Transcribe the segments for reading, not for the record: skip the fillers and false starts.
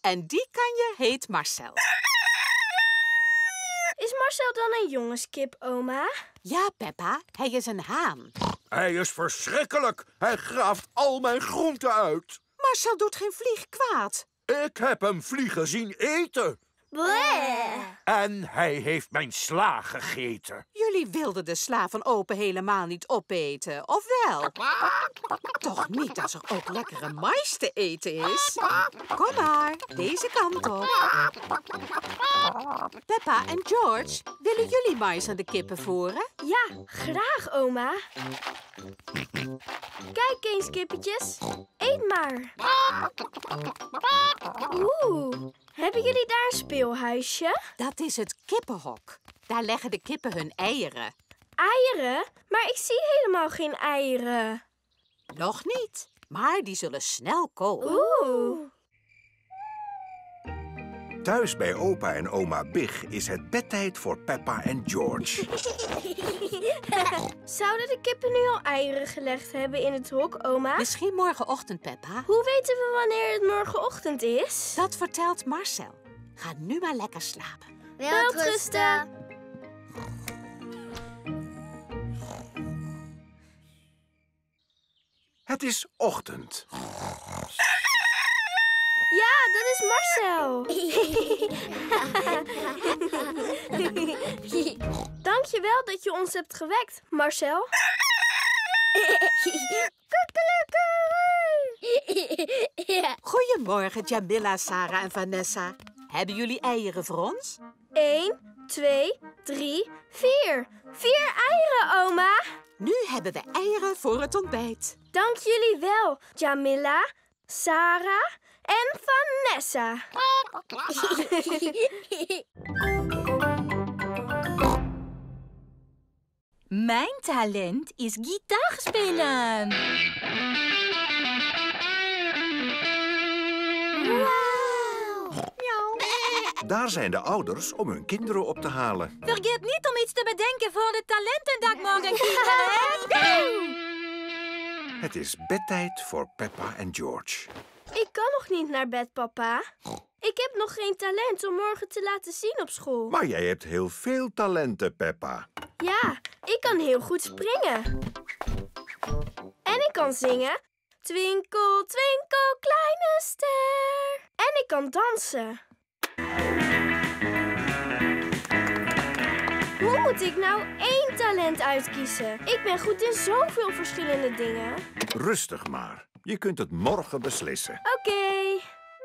En die kanjer heet Marcel. Is Marcel dan een jongenskip, oma? Ja, Peppa, hij is een haan. Hij is verschrikkelijk. Hij graaft al mijn groenten uit. Marcel doet geen vlieg kwaad. Ik heb hem vliegen zien eten. Bleh. En hij heeft mijn sla gegeten. Jullie wilden de sla van open helemaal niet opeten, of wel? Toch niet als er ook lekkere mais te eten is? Kom maar, deze kant op. Peppa en George, willen jullie mais aan de kippen voeren? Ja, graag, oma. Kijk eens, kippetjes. Eet maar. Oeh, hebben jullie daar een speelhuisje? Dat is het kippenhok. Daar leggen de kippen hun eieren. Eieren? Maar ik zie helemaal geen eieren. Nog niet, maar die zullen snel komen. Oeh. Thuis bij opa en oma Big is het bedtijd voor Peppa en George. Zouden de kippen nu al eieren gelegd hebben in het hok, oma? Misschien morgenochtend, Peppa. Hoe weten we wanneer het morgenochtend is? Dat vertelt Marcel. Ga nu maar lekker slapen. Welterusten. Het is ochtend. Ja, dat is Marcel. Dankjewel dat je ons hebt gewekt, Marcel. Goedemorgen, Jamila, Sarah en Vanessa. Hebben jullie eieren voor ons? 1, 2, 3, 4. 4 eieren, oma. Nu hebben we eieren voor het ontbijt. Dank jullie wel, Jamila, Sarah en Vanessa. Mijn talent is gitaar spelen. Daar zijn de ouders om hun kinderen op te halen. Vergeet niet om iets te bedenken voor de talentendag morgen, kinderen. Het is bedtijd voor Peppa en George. Ik kan nog niet naar bed, papa. Ik heb nog geen talent om morgen te laten zien op school. Maar jij hebt heel veel talenten, Peppa. Ja, ik kan heel goed springen. En ik kan zingen. Twinkel, twinkel, kleine ster. En ik kan dansen. Hoe moet ik nou 1 talent uitkiezen? Ik ben goed in zoveel verschillende dingen. Rustig maar. Je kunt het morgen beslissen. Oké.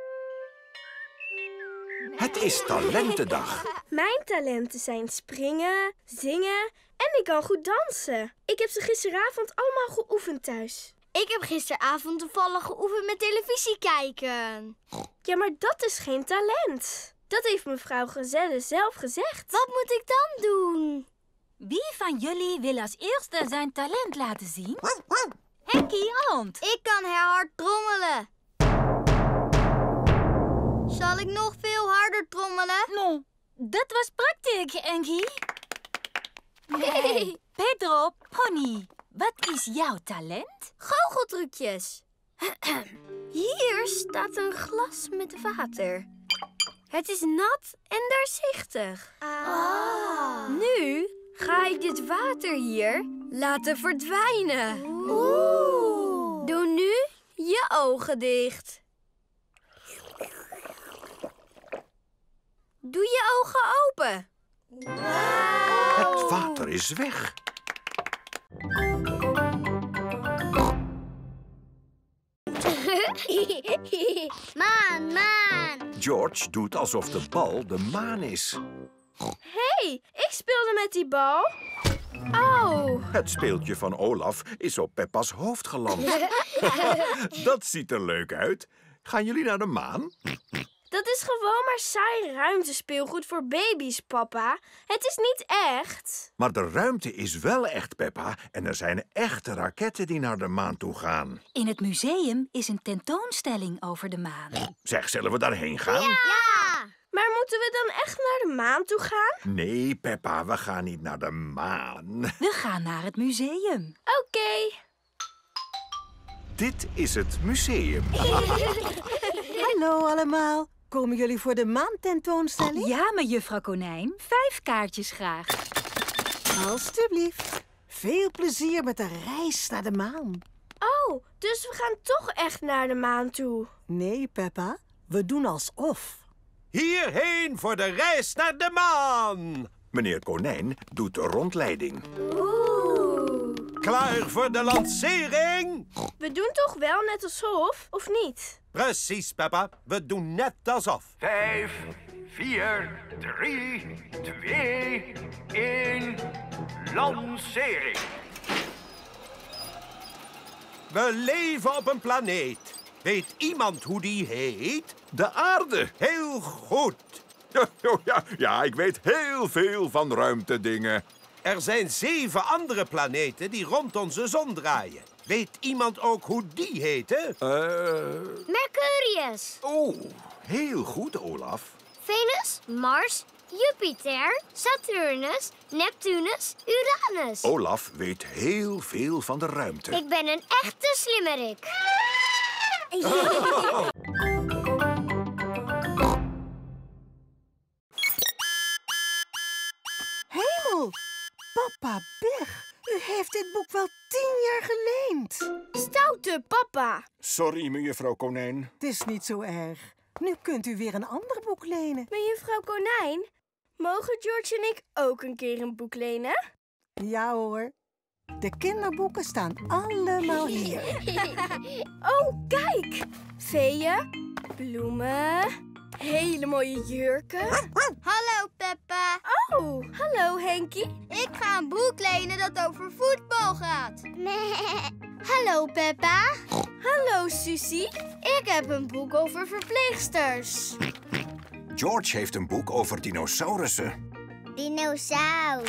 Het is talentendag. Mijn talenten zijn springen, zingen en ik kan goed dansen. Ik heb ze gisteravond allemaal geoefend thuis. Ik heb gisteravond toevallig geoefend met televisie kijken. Ja, maar dat is geen talent. Dat heeft mevrouw Gazelle zelf gezegd. Wat moet ik dan doen? Wie van jullie wil als eerste zijn talent laten zien? Henkie, hond. Ik kan heel hard trommelen. Zal ik nog veel harder trommelen? Nou, dat was praktisch, Henkie. Nee. Pedro, Pony, wat is jouw talent? Goocheltrucjes. Hier staat een glas met water. Het is nat en doorzichtig. Nu ga ik dit water hier laten verdwijnen. Oeh. Doe nu je ogen dicht. Doe je ogen open. Het water is weg. Maan, maan. George doet alsof de bal de maan is. Hé, ik speelde met die bal. Oh. Het speeltje van Olaf is op Peppa's hoofd geland. Dat ziet er leuk uit. Gaan jullie naar de maan? Dat is gewoon maar saai ruimtespeelgoed voor baby's, papa. Het is niet echt. Maar de ruimte is wel echt, Peppa. En er zijn echte raketten die naar de maan toe gaan. In het museum is een tentoonstelling over de maan. Zeg, zullen we daarheen gaan? Ja. Maar moeten we dan echt naar de maan toe gaan? Nee, Peppa, we gaan niet naar de maan. We gaan naar het museum. Oké. Dit is het museum. Hallo allemaal. Komen jullie voor de maantentoonstelling? Ja, maar juffrouw Konijn. 5 kaartjes graag. Alsjeblieft. Veel plezier met de reis naar de maan. Oh, dus we gaan toch echt naar de maan toe. Nee, Peppa. We doen alsof. Hierheen voor de reis naar de maan. Meneer Konijn doet de rondleiding. Oeh. Klaar voor de lancering? We doen toch wel net alsof, of niet? Precies, Peppa. We doen net alsof. 5, 4, 3, 2, 1. Lancering. We leven op een planeet. Weet iemand hoe die heet? De aarde. Heel goed. Ja, ik weet heel veel van ruimtedingen. Er zijn 7 andere planeten die rond onze zon draaien. Weet iemand ook hoe die heten? Mercurius, Oh, heel goed, Olaf. Venus, Mars, Jupiter, Saturnus, Neptunus, Uranus. Olaf weet heel veel van de ruimte. Ik ben een echte slimmerik. Hemel! Papa Big, u heeft dit boek wel 10 jaar geleend. Stoute papa. Sorry, mejuffrouw Konijn. Het is niet zo erg. Nu kunt u weer een ander boek lenen. Mejuffrouw Konijn, mogen George en ik ook een keer een boek lenen? Ja hoor. De kinderboeken staan allemaal hier. Oh, kijk! Veeën, bloemen, hele mooie jurken. Hallo Peppa. Oh, hallo Henkie. Ik ga een boek lenen dat over voetbal gaat. Hallo Peppa. Hallo Susie. Ik heb een boek over verpleegsters. George heeft een boek over dinosaurussen. Dinosaus.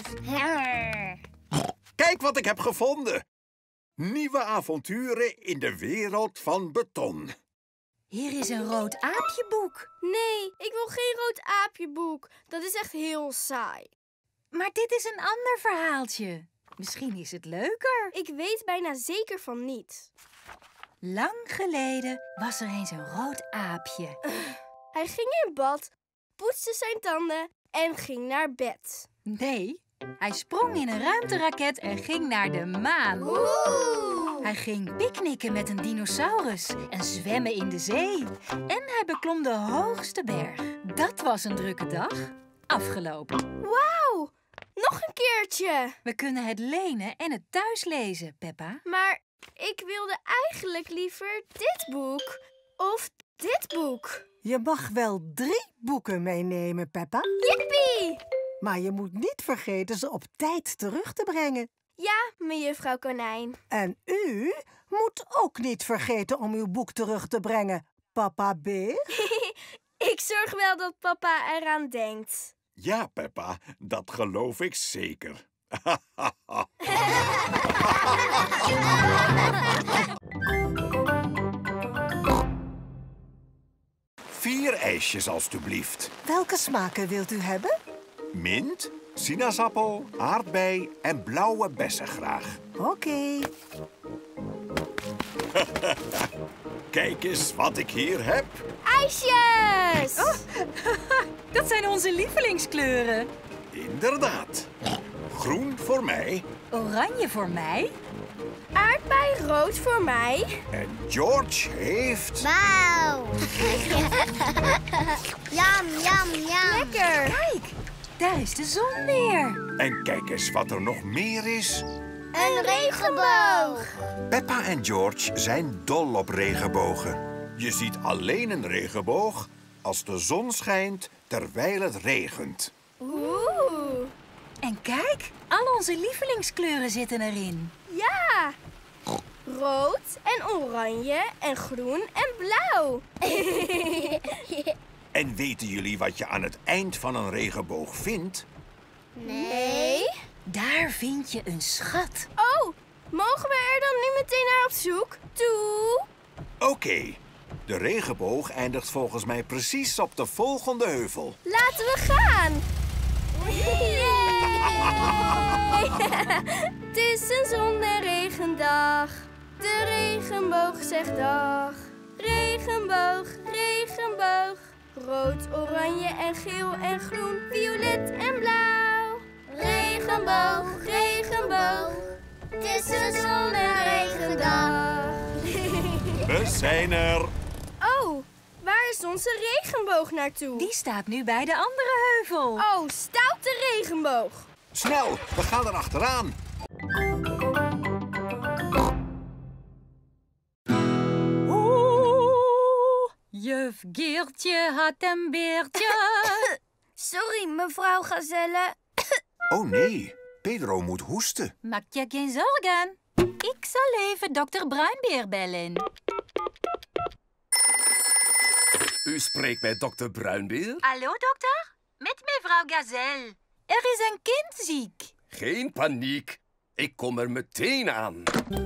Kijk wat ik heb gevonden. Nieuwe avonturen in de wereld van beton. Hier is een rood aapjeboek. Nee, ik wil geen rood aapjeboek. Dat is echt heel saai. Maar dit is een ander verhaaltje. Misschien is het leuker. Ik weet bijna zeker van niet. Lang geleden was er eens een rood aapje. Hij ging in bad, poetste zijn tanden en ging naar bed. Nee, hij sprong in een ruimteraket en ging naar de maan. Oeh. Hij ging picknicken met een dinosaurus en zwemmen in de zee. En hij beklom de hoogste berg. Dat was een drukke dag. Afgelopen. Wauw, nog een keertje. We kunnen het lenen en het thuis lezen, Peppa. Maar ik wilde eigenlijk liever dit boek of dit boek. Je mag wel 3 boeken meenemen, Peppa. Jippie! Maar je moet niet vergeten ze op tijd terug te brengen. Ja, mejuffrouw Konijn. En u moet ook niet vergeten om uw boek terug te brengen, Papa Beer. Ik zorg wel dat papa eraan denkt. Ja, Peppa, dat geloof ik zeker. 4 ijsjes, alstublieft. Welke smaken wilt u hebben? Mint, sinaasappel, aardbei en blauwe bessen graag. Oké. Kijk eens wat ik hier heb. IJsjes! Dat zijn onze lievelingskleuren. Inderdaad. Groen voor mij Oranje voor mij. Aardbei rood voor mij. en George heeft... Wauw. Jam, jam, jam. Lekker. Kijk, daar is de zon weer. En kijk eens wat er nog meer is. Een regenboog. Peppa en George zijn dol op regenbogen. Je ziet alleen een regenboog als de zon schijnt terwijl het regent. Oeh. En kijk, al onze lievelingskleuren zitten erin. Ja. Rood en oranje en groen en blauw. En weten jullie wat je aan het eind van een regenboog vindt? Nee. Daar vind je een schat. Oh, mogen we er dan nu meteen naar op zoek? Toe. Oké, de regenboog eindigt volgens mij precies op de volgende heuvel. Laten we gaan. Het is een zon- en regendag. De regenboog zegt dag. Regenboog, regenboog. Rood, oranje en geel en groen, violet en blauw. Regenboog, regenboog. Het is een zonneregendag. We zijn er. Oh, waar is onze regenboog naartoe? Die staat nu bij de andere heuvel. Oh, stoute regenboog. Snel, we gaan er achteraan. Juf Geertje had een beertje. Sorry, mevrouw Gazelle. Oh nee, Pedro moet hoesten. Maak je geen zorgen. Ik zal even dokter Bruinbeer bellen. U spreekt met dokter Bruinbeer? Hallo, dokter? Met mevrouw Gazelle. Er is een kind ziek. Geen paniek. Ik kom er meteen aan.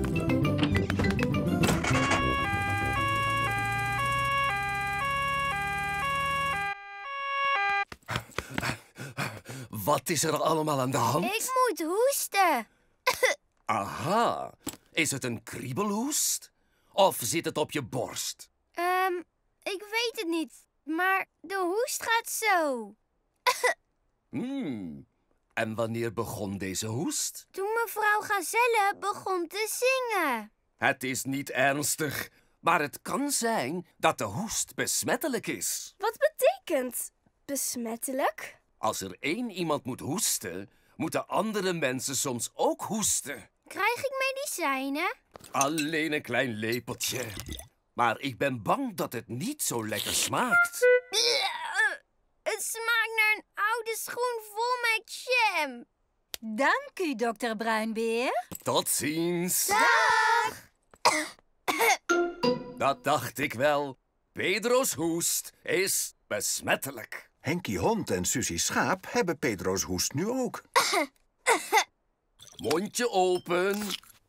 Wat is er allemaal aan de hand? Ik moet hoesten. Aha. Is het een kriebelhoest? Of zit het op je borst? Ik weet het niet. Maar de hoest gaat zo. En wanneer begon deze hoest? Toen mevrouw Gazelle begon te zingen. Het is niet ernstig, maar het kan zijn dat de hoest besmettelijk is. Wat betekent besmettelijk? Als er één iemand moet hoesten, moeten andere mensen soms ook hoesten. Krijg ik medicijnen? Alleen een klein lepeltje. Maar ik ben bang dat het niet zo lekker smaakt. Het smaakt naar een oude schoen vol met jam. Dank u, dokter Bruinbeer. Tot ziens. Dag! Dat dacht ik wel. Pedro's hoest is besmettelijk. Henkie Hond en Susie Schaap hebben Pedro's hoest nu ook. Mondje open.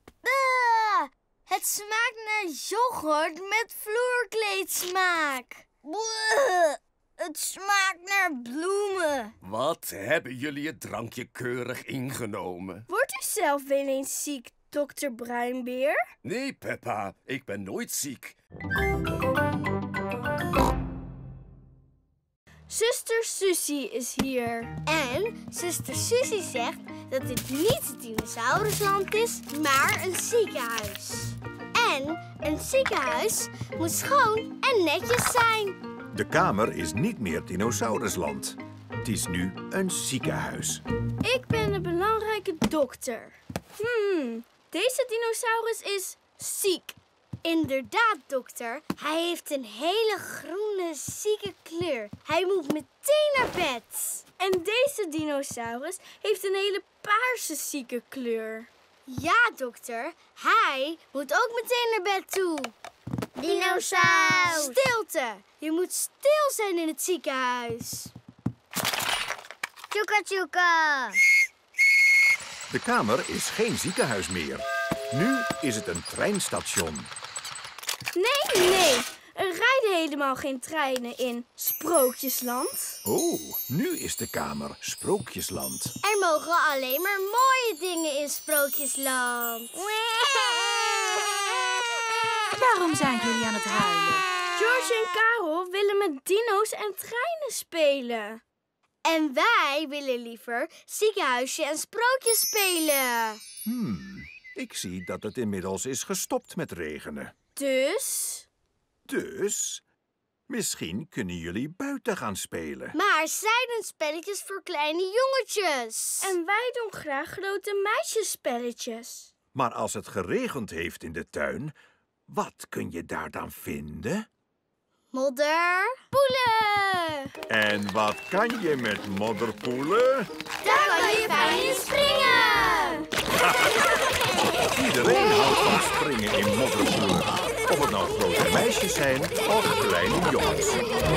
Het smaakt naar yoghurt met vloerkleedsmaak. Het smaakt naar bloemen. Wat hebben jullie het drankje keurig ingenomen? Wordt u zelf wel eens ziek, dokter Bruinbeer? Nee, Peppa, ik ben nooit ziek. Zuster Susie is hier. En zuster Susie zegt dat dit niet het dinosaurusland is, maar een ziekenhuis. En een ziekenhuis moet schoon en netjes zijn. De kamer is niet meer dinosaurusland. Het is nu een ziekenhuis. Ik ben een belangrijke dokter. Deze dinosaurus is ziek. Inderdaad, dokter. Hij heeft een hele groene, zieke kleur. Hij moet meteen naar bed. En deze dinosaurus heeft een hele paarse zieke kleur. Ja, dokter. Hij moet ook meteen naar bed toe. Dinosaurus! Stilte! Je moet stil zijn in het ziekenhuis. Tjoeka tjoeka! De kamer is geen ziekenhuis meer. Nu is het een treinstation. Nee. Er rijden helemaal geen treinen in Sprookjesland. Oh, nu is de kamer Sprookjesland. Er mogen alleen maar mooie dingen in Sprookjesland. Waarom zijn jullie aan het huilen? George en Karel willen met dino's en treinen spelen. En wij willen liever ziekenhuisje en sprookjes spelen. Ik zie dat het inmiddels is gestopt met regenen. Dus, misschien kunnen jullie buiten gaan spelen. Maar zijn spelletjes voor kleine jongetjes. En wij doen graag grote meisjesspelletjes. Maar als het geregend heeft in de tuin, wat kun je daar dan vinden? Modder. Poelen. En wat kan je met modderpoelen? Daar kan je fijn in springen. Iedereen houdt van springen in modderpoelen. Of het nou grote meisjes zijn of kleine jongens.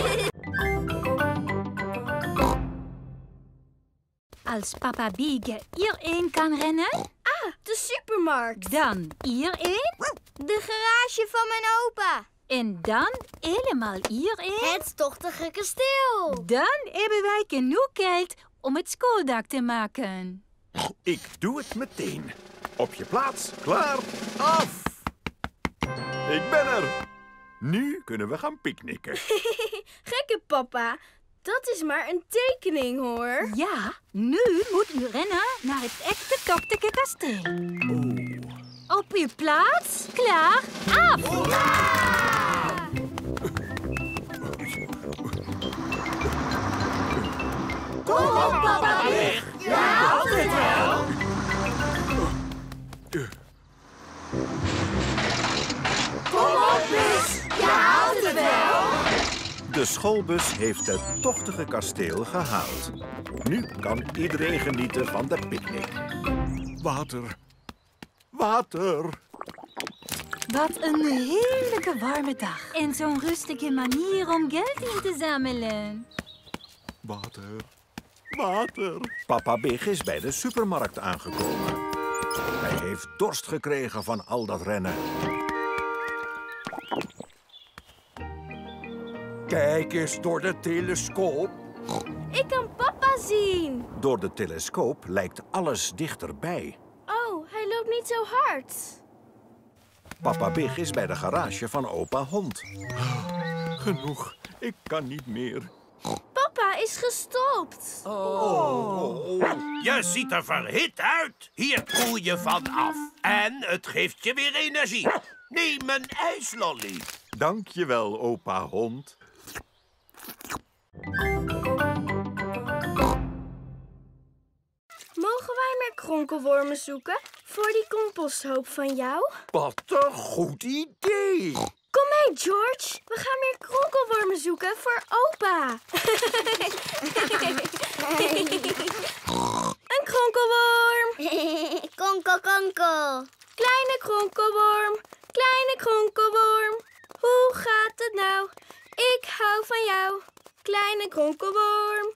Als papa Bieke hierheen kan rennen, De supermarkt. dan hierheen De garage van mijn opa. en dan helemaal hierheen. Het tochtige kasteel. Dan hebben wij genoeg geld om het schooldak te maken. Ik doe het meteen. Op je plaats, klaar, af. Ik ben er. Nu kunnen we gaan picknicken. Gekke papa. Dat is maar een tekening, hoor. Ja, nu moet u rennen naar het echte tochtige kasteel. Op uw plaats, klaar, af! Kom op, Papa Big. Je haalt het wel. Kom op, Big. Je haalt het wel. De schoolbus heeft het tochtige kasteel gehaald. Nu kan iedereen genieten van de picknick. Water. Water. Wat een heerlijke warme dag. En zo'n rustige manier om geld in te zamelen. Water. Water. Papa Big is bij de supermarkt aangekomen. Hij heeft dorst gekregen van al dat rennen. Kijk eens door de telescoop. Ik kan papa zien. Door de telescoop lijkt alles dichterbij. Oh, hij loopt niet zo hard. Papa Big is bij de garage van opa Hond. Genoeg, ik kan niet meer. Papa is gestopt. Je ziet er verhit uit. Hier koel je van af. En het geeft je weer energie. Neem een ijslolly. Dank je wel, opa Hond. Mogen wij meer kronkelwormen zoeken voor die composthoop van jou? Wat een goed idee. Kom mee, George. We gaan meer kronkelwormen zoeken voor opa. Een kronkelworm. Konkel, konkel. Kleine kronkelworm. Kleine kronkelworm. Hoe gaat het nou? Ik hou van jou. Kleine kronkelworm.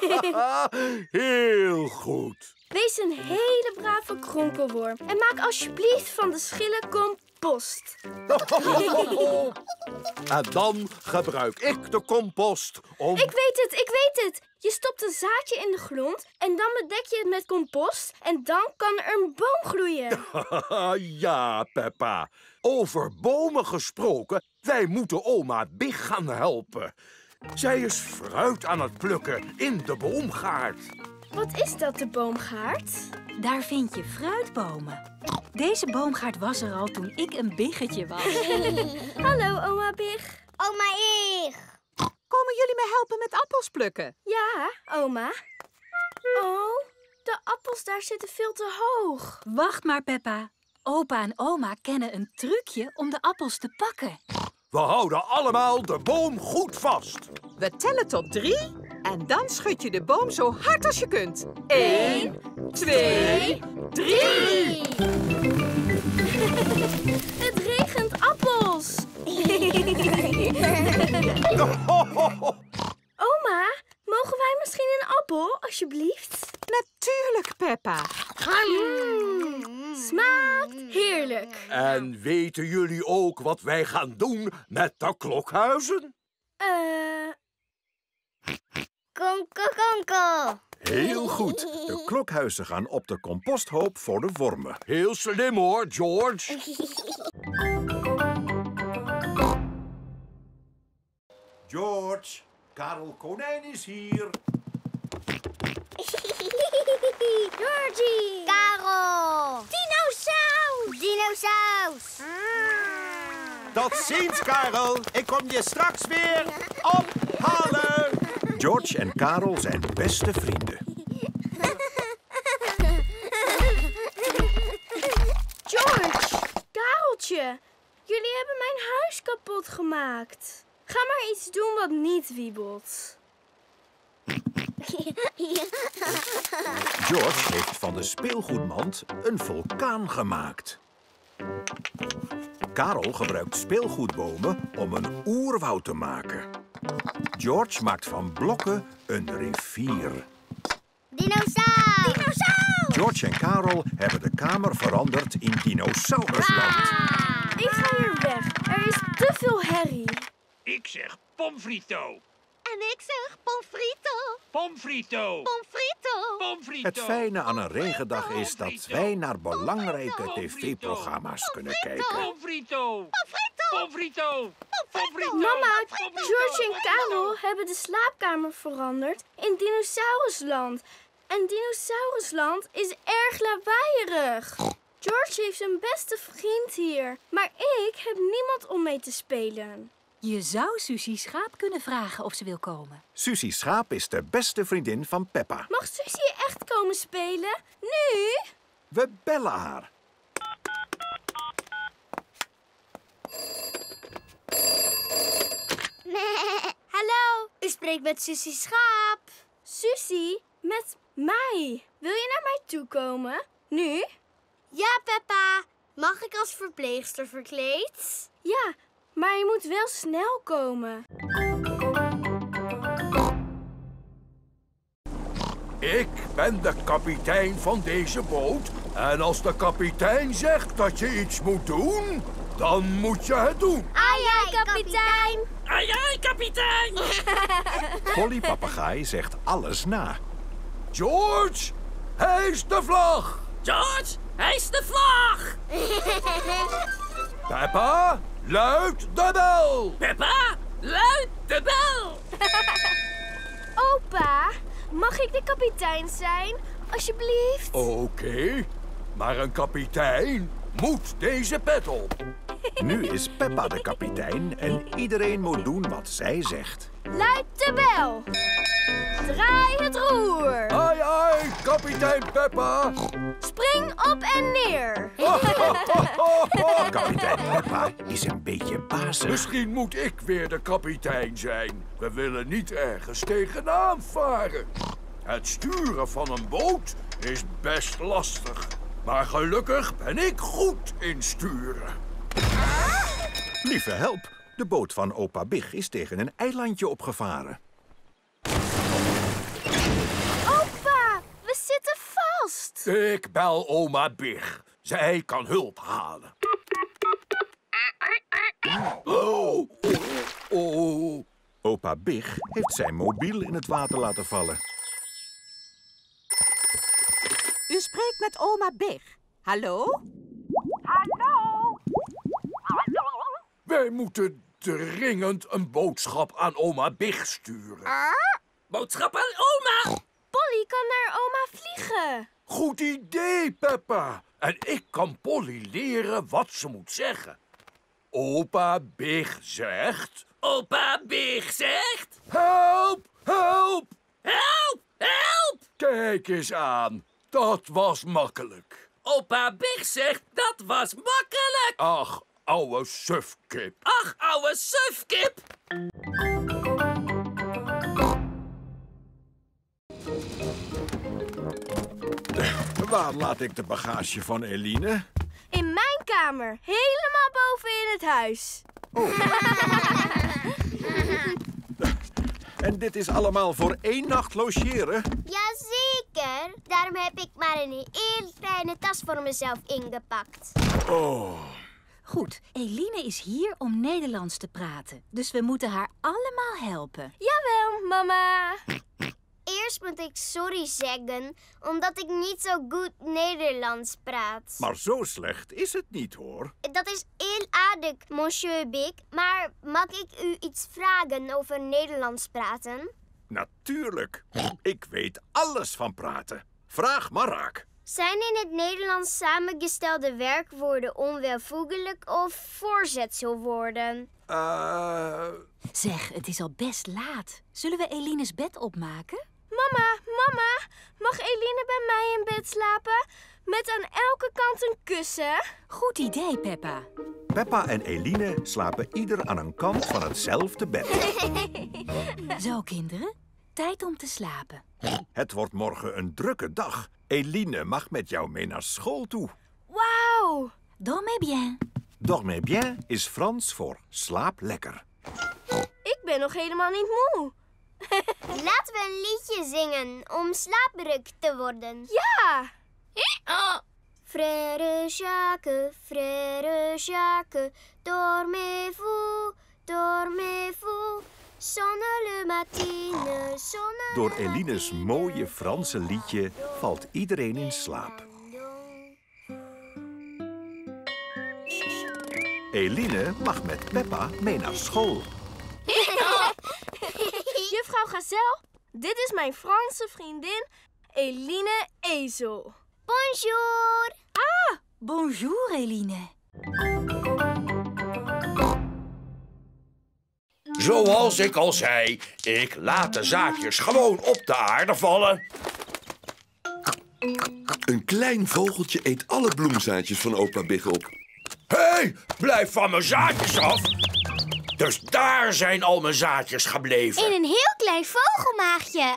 Heel goed. Wees een hele brave kronkelworm. En maak alsjeblieft van de schillen compost. En dan gebruik ik de compost om... Ik weet het. Je stopt een zaadje in de grond en dan bedek je het met compost en dan kan er een boom groeien. Ja, Peppa. Over bomen gesproken, wij moeten oma Big gaan helpen. Zij is fruit aan het plukken in de boomgaard. Wat is dat, de boomgaard? Daar vind je fruitbomen. Deze boomgaard was er al toen ik een biggetje was. Hallo, oma Big. Oma Ik. Komen jullie me helpen met appels plukken? Ja, oma. Oh, de appels daar zitten veel te hoog. Wacht maar, Peppa. Opa en oma kennen een trucje om de appels te pakken. We houden allemaal de boom goed vast. We tellen tot 3 en dan schud je de boom zo hard als je kunt. 1, 2, 3. Het regent appels. Oma, mogen wij misschien een appel, alsjeblieft? Natuurlijk, Peppa. Smaakt heerlijk. En weten jullie ook wat wij gaan doen met de klokhuizen? Konkel, konkel. Heel goed. De klokhuizen gaan op de composthoop voor de wormen. Heel slim hoor, George. George, Karel Konijn is hier. Georgie. Karel. Dinosaus. Dinosaus. Tot ziens, Karel. Ik kom je straks weer ophalen. George en Karel zijn beste vrienden. George, Kareltje, jullie hebben mijn huis kapot gemaakt. Ga maar iets doen wat niet wiebelt. George heeft van de speelgoedmand een vulkaan gemaakt. Karel gebruikt speelgoedbomen om een oerwoud te maken. George maakt van blokken een rivier. Dinosaus. Dinosaus. George en Karel hebben de kamer veranderd in dinosaurusland. Ik ga hier weg. Er is te veel herrie. Ik zeg pomfrito. En ik zeg pomfrito. Pomfrito. Pomfrito. Pomfrito. Het fijne aan een regendag is dat wij naar belangrijke tv-programma's kunnen kijken. Pomfrito. Pomfrito. Pomfrito. Pomfrito! Mama, George en Karel hebben de slaapkamer veranderd in Dinosaurusland. En Dinosaurusland is erg lawaaiig. George heeft zijn beste vriend hier. Maar ik heb niemand om mee te spelen. Je zou Susie Schaap kunnen vragen of ze wil komen. Susie Schaap is de beste vriendin van Peppa. Mag Susie echt komen spelen? Nu? We bellen haar. Hallo, u spreekt met Susie Schaap. Susie, met mij. Wil je naar mij toe komen? Nu? Ja, Peppa. Mag ik als verpleegster verkleed? Ja, maar je moet wel snel komen. Ik ben de kapitein van deze boot. En als de kapitein zegt dat je iets moet doen, dan moet je het doen. Ai, ai, kapitein. Ai, ai, kapitein! Polly Papegaai zegt alles na. George, hijs de vlag. George, hijs de vlag! Peppa, luid de bel. Peppa, luid de bel! Opa, mag ik de kapitein zijn? Alsjeblieft. Oké, maar een kapitein moet deze pet op. Nu is Peppa de kapitein en iedereen moet doen wat zij zegt. Luid de bel. Draai het roer. Ai, ai, kapitein Peppa. Spring op en neer. Kapitein Peppa is een beetje bazig. Misschien moet ik weer de kapitein zijn. We willen niet ergens tegenaan varen. Het sturen van een boot is best lastig. Maar gelukkig ben ik goed in sturen. Lieve help, de boot van opa Big is tegen een eilandje opgevaren. Opa, we zitten vast. Ik bel oma Big. Zij kan hulp halen. Oh. Oh. Opa Big heeft zijn mobiel in het water laten vallen. U spreekt met oma Big. Hallo? Wij moeten dringend een boodschap aan oma Big sturen. Boodschap aan oma! Polly kan naar oma vliegen. Goed idee, Peppa. En ik kan Polly leren wat ze moet zeggen. Opa Big zegt... Opa Big zegt... Help, help! Help, help! Kijk eens aan. Dat was makkelijk. Opa Big zegt, dat was makkelijk! Ach, ouwe sufkip. Ach, ouwe sufkip! Waar laat ik de bagage van Eline? In mijn kamer, helemaal boven in het huis. En dit is allemaal voor 1 nacht logeren? Jazeker. Daarom heb ik maar een heel kleine tas voor mezelf ingepakt. Oh. Goed, Eline is hier om Nederlands te praten. Dus we moeten haar allemaal helpen. Jawel, mama. Eerst moet ik sorry zeggen, omdat ik niet zo goed Nederlands praat. Maar zo slecht is het niet, hoor. Dat is heel aardig, monsieur Big. Maar mag ik u iets vragen over Nederlands praten? Natuurlijk. Ik weet alles van praten. Vraag maar raak. Zijn in het Nederlands samengestelde werkwoorden onwelvoegelijk of voorzetselwoorden? Zeg, het is al best laat. Zullen we Eline's bed opmaken? Mama, mag Eline bij mij in bed slapen? Met aan elke kant een kussen? Goed idee, Peppa. Peppa en Eline slapen ieder aan een kant van hetzelfde bed. Zo, kinderen. Tijd om te slapen. Het wordt morgen een drukke dag. Eline mag met jou mee naar school toe. Wauw. Dormez bien. Dormez bien is Frans voor slaap lekker. Ik ben nog helemaal niet moe. Laten we een liedje zingen om slaperig te worden. Ja. Frère Jacques, dormez-vous, dormez-vous. Sonne le matine, sonne Door Eline's mooie Franse liedje valt iedereen in slaap. Eline mag met Peppa mee naar school. Juffrouw Gazelle, dit is mijn Franse vriendin Eline Ezel. Bonjour. Ah, bonjour Eline. Zoals ik al zei, ik laat de zaadjes gewoon op de aarde vallen. Een klein vogeltje eet alle bloemzaadjes van opa Big op. Hé, blijf van mijn zaadjes af. Dus daar zijn al mijn zaadjes gebleven. In een heel klein vogelmaagje.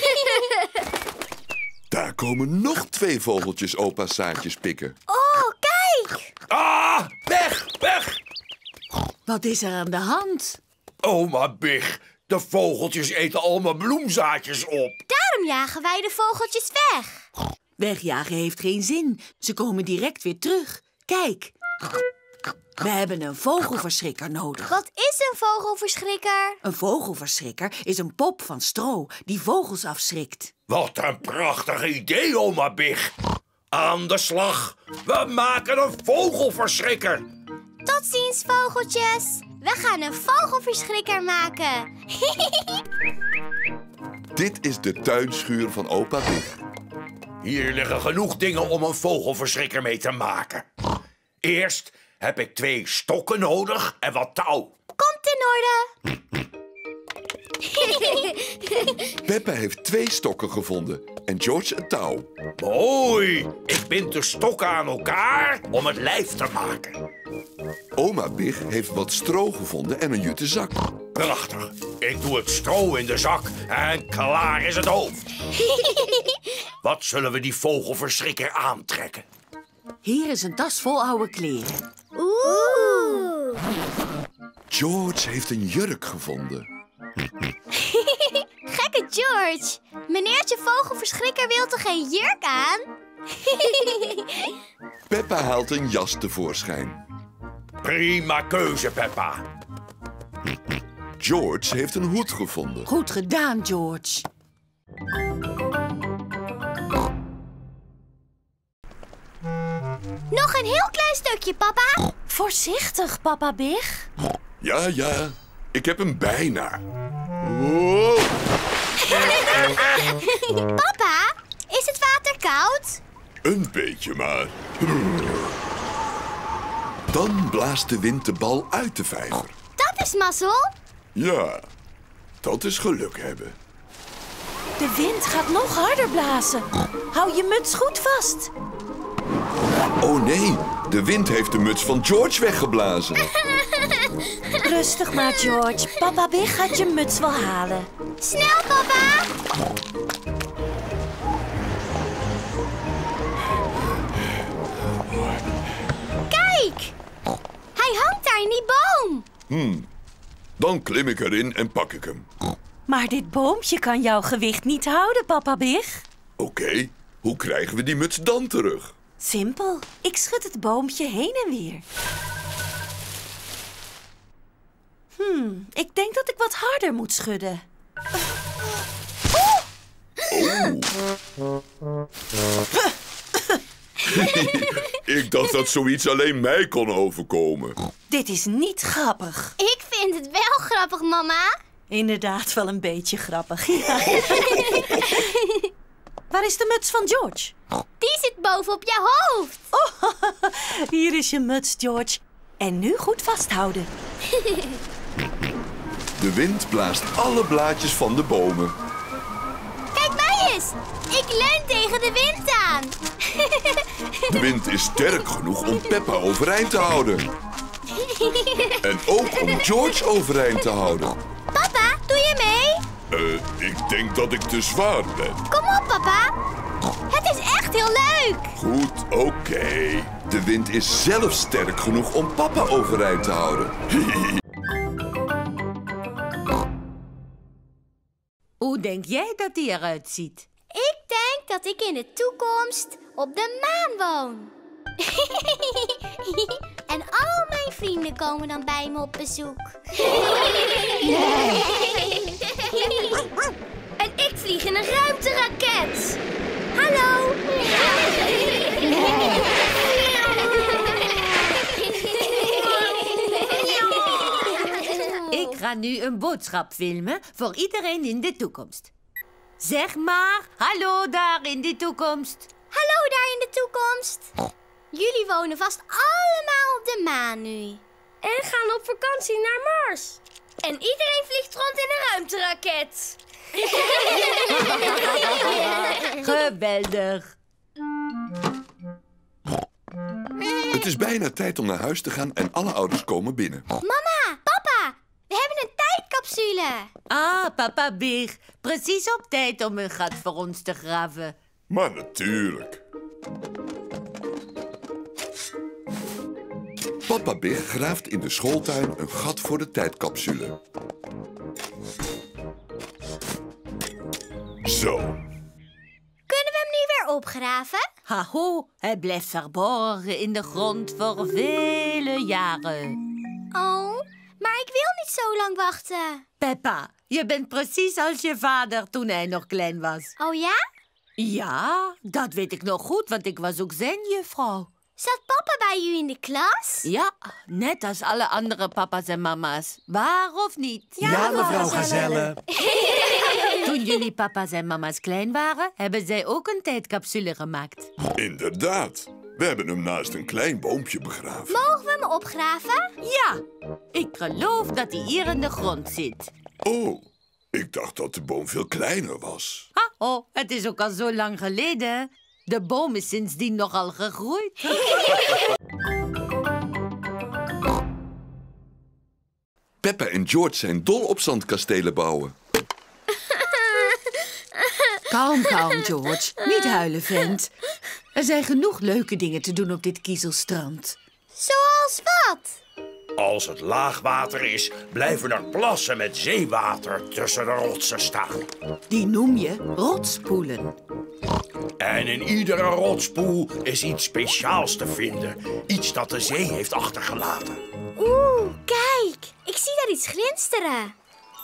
Daar komen nog 2 vogeltjes opa's zaadjes pikken. Oh, kijk! Ah, weg, weg! Wat is er aan de hand? Oma Big, de vogeltjes eten al mijn bloemzaadjes op. Daarom jagen wij de vogeltjes weg. Wegjagen heeft geen zin. Ze komen direct weer terug. Kijk. We hebben een vogelverschrikker nodig. Wat is een vogelverschrikker? Een vogelverschrikker is een pop van stro die vogels afschrikt. Wat een prachtig idee, oma Big. Aan de slag. We maken een vogelverschrikker. Tot ziens, vogeltjes. We gaan een vogelverschrikker maken. Dit is de tuinschuur van opa Big. Hier liggen genoeg dingen om een vogelverschrikker mee te maken. Eerst heb ik 2 stokken nodig en wat touw. Komt in orde. Peppa heeft 2 stokken gevonden en George een touw. Mooi! Ik bind de stokken aan elkaar om het lijf te maken. Oma Big heeft wat stro gevonden en een jute zak. Prachtig. Ik doe het stro in de zak en klaar is het hoofd. Wat zullen we die vogelverschrikker aantrekken? Hier is een tas vol oude kleren. Oeh. George heeft een jurk gevonden. Gekke George. Meneertje vogelverschrikker wil toch geen jurk aan? Peppa haalt een jas tevoorschijn. Prima keuze, Peppa. George heeft een hoed gevonden. Goed gedaan, George. Nog een heel klein stukje, papa. Voorzichtig, papa Big. Ja, ja. Ik heb hem bijna. Wow. Papa, is het water koud? Een beetje maar. Dan blaast de wind de bal uit de vijver. Dat is mazzel. Ja, dat is geluk hebben. De wind gaat nog harder blazen. Hou je muts goed vast. Oh nee, de wind heeft de muts van George weggeblazen. Rustig maar, George. Papa Big gaat je muts wel halen. Snel, papa. Kijk, hij hangt daar in die boom. Dan klim ik erin en pak ik hem. Maar dit boompje kan jouw gewicht niet houden, papa Big. Oké, hoe krijgen we die muts dan terug? Simpel. Ik schud het boompje heen en weer. Ik denk dat ik wat harder moet schudden. Ik dacht dat zoiets alleen mij kon overkomen. Dit is niet grappig. Ik vind het wel grappig, mama. Inderdaad wel een beetje grappig. Ja. Waar is de muts van George? Die zit bovenop je hoofd. Hier is je muts, George. En nu goed vasthouden. De wind blaast alle blaadjes van de bomen. Kijk mij eens. Ik leun tegen de wind aan. De wind is sterk genoeg om Peppa overeind te houden. En ook om George overeind te houden. Papa, doe je mee? Ik denk dat ik te zwaar ben. Kom op, papa. Het is echt heel leuk. Goed, oké. De wind is zelf sterk genoeg om papa overeind te houden. Hoe denk jij dat die eruit ziet? Ik denk dat ik in de toekomst op de maan woon. En al mijn vrienden komen dan bij me op bezoek. En ik vlieg in een ruimteraket. Hallo. ga nu een boodschap filmen voor iedereen in de toekomst. Zeg maar, hallo daar in de toekomst. Hallo daar in de toekomst. Jullie wonen vast allemaal op de maan nu. En gaan op vakantie naar Mars. En iedereen vliegt rond in een ruimteraket. Geweldig. Het is bijna tijd om naar huis te gaan en alle ouders komen binnen. Mama, papa, we hebben een tijdcapsule. Ah, papa Big. Precies op tijd om een gat voor ons te graven. Maar natuurlijk. Papa Big graaft in de schooltuin een gat voor de tijdcapsule. Zo. Kunnen we hem nu weer opgraven? Haho, hij blijft verborgen in de grond voor vele jaren. Oh, maar ik wil niet zo lang wachten. Peppa, je bent precies als je vader toen hij nog klein was. Oh ja? Ja, dat weet ik nog goed, want ik was ook zijn juffrouw. Zat papa bij u in de klas? Ja, net als alle andere papa's en mama's. Waar of niet? Ja, mevrouw Gazelle. Toen jullie papa's en mama's klein waren, hebben zij ook een tijdcapsule gemaakt. Inderdaad. We hebben hem naast een klein boompje begraven. Mogen we hem opgraven? Ja, ik geloof dat hij hier in de grond zit. Oh, ik dacht dat de boom veel kleiner was. Oh, het is ook al zo lang geleden. De boom is sindsdien nogal gegroeid. Peppa en George zijn dol op zandkastelen bouwen. Kalm, George. Niet huilen, vent. Er zijn genoeg leuke dingen te doen op dit kiezelstrand. Zoals wat? Als het laagwater is, blijven er plassen met zeewater tussen de rotsen staan. Die noem je rotspoelen. En in iedere rotspoel is iets speciaals te vinden. Iets dat de zee heeft achtergelaten. Oeh, kijk. Ik zie daar iets glinsteren.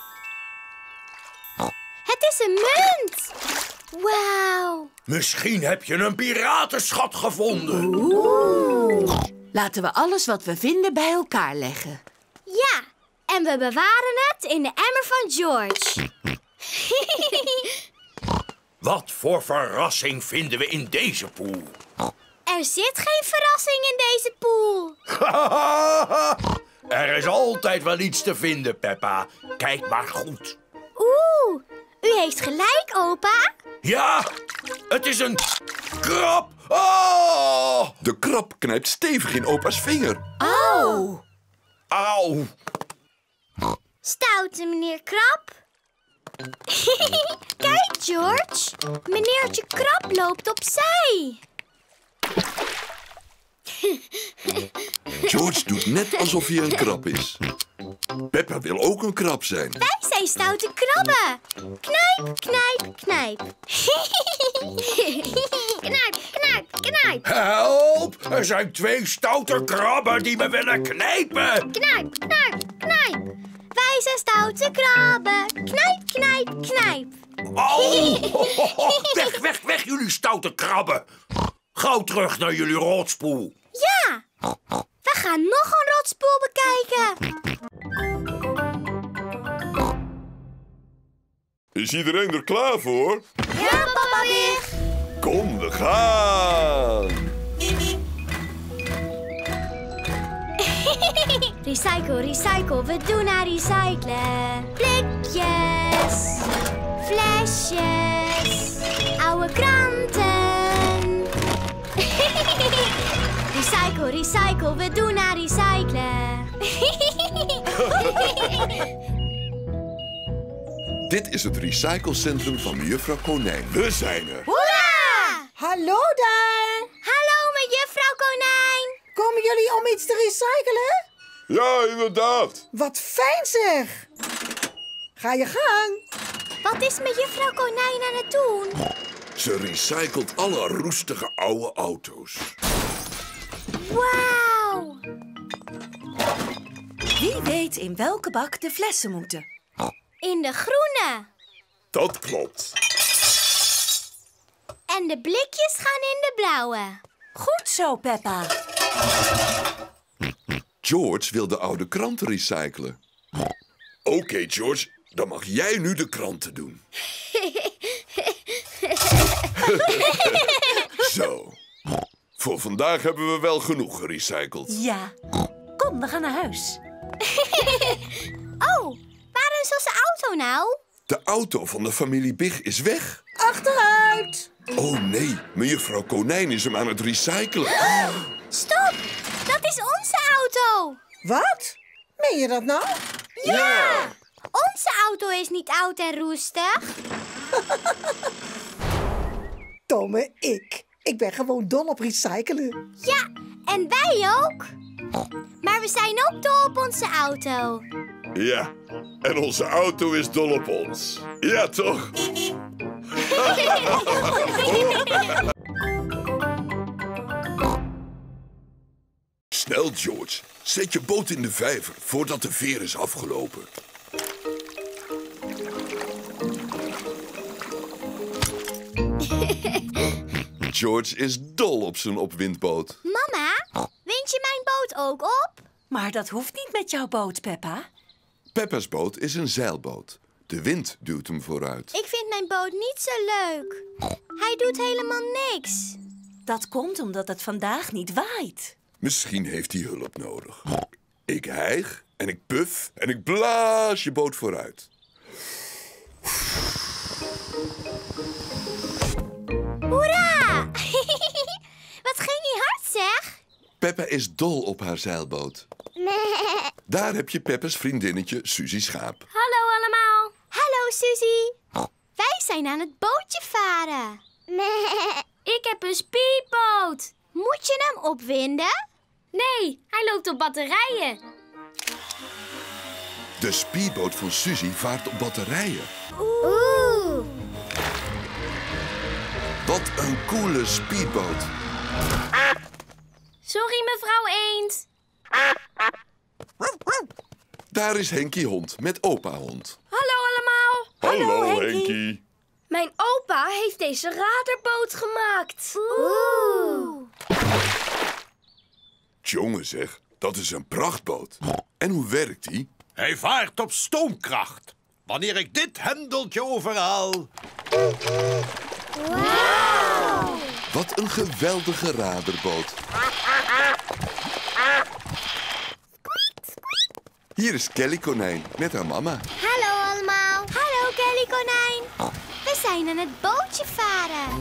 Het is een munt. Wauw. Misschien heb je een piratenschat gevonden. Oeh. Laten we alles wat we vinden bij elkaar leggen. Ja, en we bewaren het in de emmer van George. Wat voor verrassing vinden we in deze poel? Er zit geen verrassing in deze poel. Er is altijd wel iets te vinden, Peppa. Kijk maar goed. Oeh, u heeft gelijk, opa. Ja, het is een krab. Oh! De krab knijpt stevig in opa's vinger. Oh. Auw. Stoute meneer Krab. Kijk, George. Meneertje Krab loopt opzij. George doet net alsof hij een krab is. Peppa wil ook een krab zijn. Wij zijn stoute krabben. Knijp, knijp, knijp. Knijp, knijp, knijp. Help! Er zijn 2 stoute krabben die me willen knijpen. Knijp, knijp, knijp. Wij zijn stoute krabben. Knijp, knijp, knijp. Oh! Weg, weg, weg, jullie stoute krabben. Gauw terug naar jullie rotspoel. Ja, we gaan nog een rotspoel bekijken. Is iedereen er klaar voor? Ja, papa Big. Kom, we gaan! Recycle, recycle, we doen aan recyclen. Blikjes, flesjes, oude kranten. Recycle, recycle, we doen aan recyclen. Dit is het recyclecentrum van Juffrouw Konijn. We zijn er. Hoera! Hallo daar! Hallo, met juffrouw Konijn. Komen jullie om iets te recyclen? Ja, inderdaad. Wat fijn zeg! Ga je gang. Wat is met juffrouw Konijn aan het doen? Ze recycelt alle roestige oude auto's. Wauw! Wie weet in welke bak de flessen moeten? In de groene. Dat klopt. En de blikjes gaan in de blauwe. Goed zo, Peppa. George wil de oude kranten recyclen. Oké, George, dan mag jij nu de kranten doen. Zo. Voor vandaag hebben we wel genoeg gerecycled. Ja. Kom, we gaan naar huis. Oh, waar is onze auto nou? De auto van de familie Big is weg. Achteruit! Oh nee, mejuffrouw Konijn is hem aan het recyclen. Stop! Dat is onze auto! Wat? Meen je dat nou? Ja! Onze auto is niet oud en roestig. Domme ik. Ik ben gewoon dol op recyclen. Ja, en wij ook. Maar we zijn ook dol op onze auto. Ja, en onze auto is dol op ons. Ja, toch? Snel, George. Zet je boot in de vijver voordat de veer is afgelopen. George is dol op zijn opwindboot. Mama, wind je mijn boot ook op? Maar dat hoeft niet met jouw boot, Peppa. Peppa's boot is een zeilboot. De wind duwt hem vooruit. Ik vind mijn boot niet zo leuk. Hij doet helemaal niks. Dat komt omdat het vandaag niet waait. Misschien heeft hij hulp nodig. Ik hijg en ik puf en ik blaas je boot vooruit. Hoera! Wat ging die hard, zeg? Peppa is dol op haar zeilboot. Daar heb je Peppa's vriendinnetje Suzy Schaap. Hallo allemaal. Hallo, Suzy. Wij zijn aan het bootje varen. Ik heb een speedboot. Moet je hem opwinden? Nee, hij loopt op batterijen. De speedboot van Suzy vaart op batterijen. Oeh. Wat een coole speedboot. Sorry, mevrouw Eend. Daar is Henkie Hond met opa Hond. Hallo allemaal. Hallo Henkie. Mijn opa heeft deze radarboot gemaakt. Oeh. Jongen zeg, dat is een prachtboot. En hoe werkt die? Hij vaart op stoomkracht. Wanneer ik dit hendeltje overhaal... Wauw. Wat een geweldige radarboot. Hier is Kelly Konijn met haar mama. Hallo allemaal. Hallo, Kelly Konijn. We zijn aan het bootje varen.